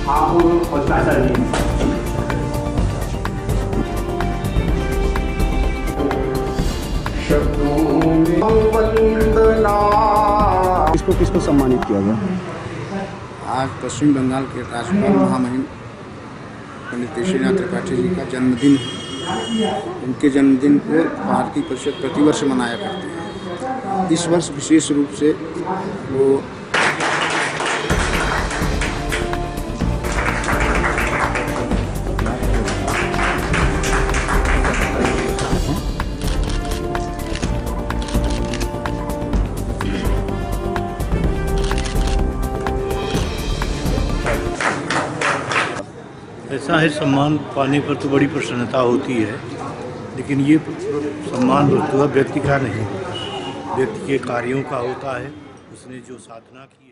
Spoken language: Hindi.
ठाकुर और चाचा जी। किसको किसको सम्मानित किया गया? आज पश्चिम बंगाल के राज्यपाल महामहिम पंडित केशरीनाथ त्रिपाठी जी का जन्मदिन है। उनके जन्मदिन को भारतीय परिषद प्रतिवर्ष मनाया करते हैं। इस वर्ष विशेष रूप से वो ऐसा है, सम्मान पाने पर तो बड़ी प्रसन्नता होती है, लेकिन ये सम्मान वस्तुतः व्यक्ति का नहीं, व्यक्ति के कार्यों का होता है। उसने जो साधना की